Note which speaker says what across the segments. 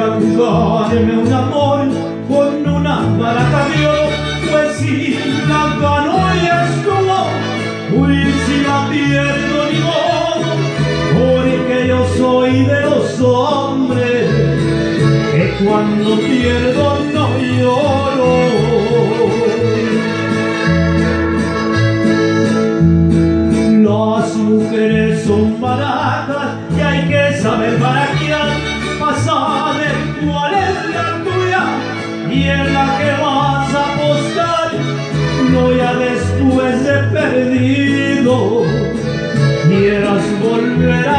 Speaker 1: ganarme un amor con una baraja de oro, pues si la gano y es como, uy, si la pierdo ni modo, porque yo soy de los hombres que cuando pierdo no lloro. Las mujeres son baratas y hay que saber baraquear, para saber cuál es la tuya y en la que vas a apostar. No ya después de perdido quieras volver a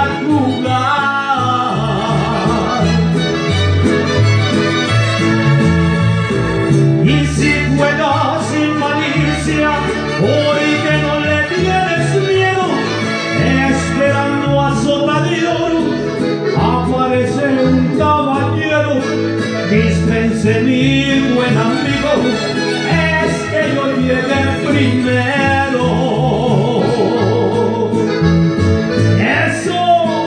Speaker 1: jugar. Y si juegas sin malicia, hoy que no le tienes miedo, esperando a sota de oro, aparece un caballero. Dispense mi buen amigo, es que yo llegué primero. ¡Eso!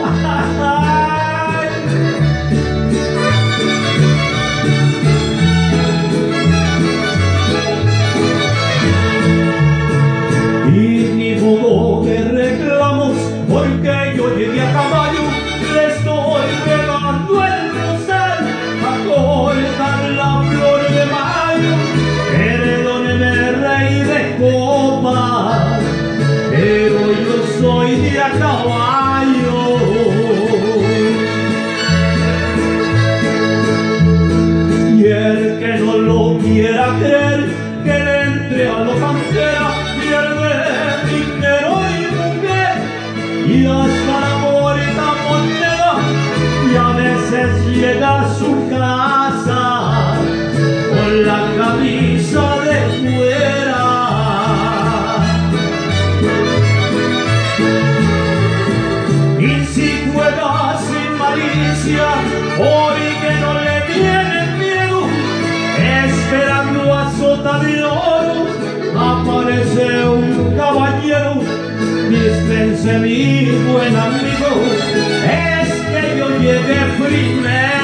Speaker 1: Y ni modo de reclamos, porque yo llegué a caballo. Le estoy pegando el rosal a cortar la flor de mayo. Perdóneme, rey de copas, pero yo soy de a caballo. Y el que no lo quiera creer, que le entre a lo cantera, pierde dinero y mujer y hasta la bonita moneda, y a veces llega a su casa con la camisa de fuera. Y si juega sin malicia, hoy que no le tienen miedo, esperando a sota de oro, aparece un caballero. Dispense mi buen amigo, es que yo llegué primero.